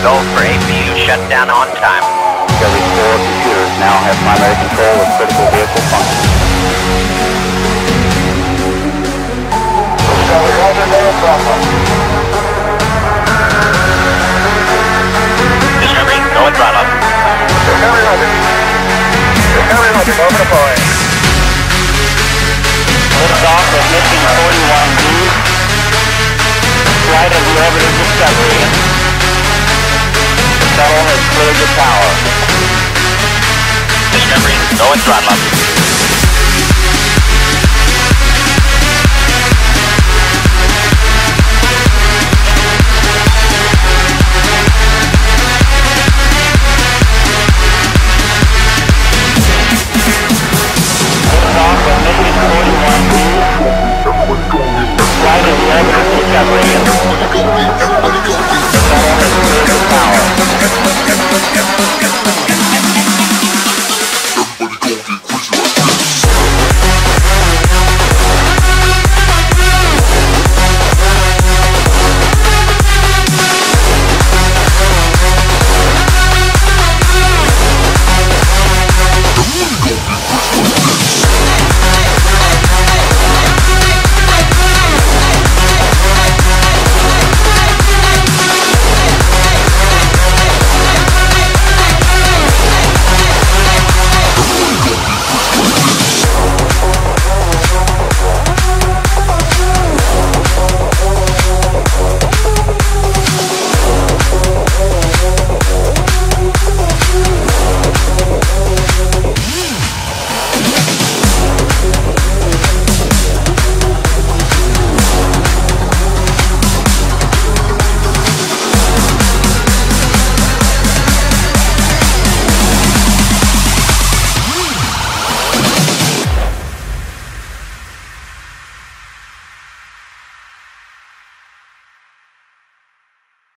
control for APU shutdown on time. Discovery 4 computers now have primary control of critical vehicle functions. Discovery, roger, no problem. Discovery, go and throttle up. Discovery, roger. Discovery, roger, go for deploy. Liftoff of Mission 41B. Flight of the orbital Discovery. The shuttle has cleared the tower. Discovery, go and throttle up.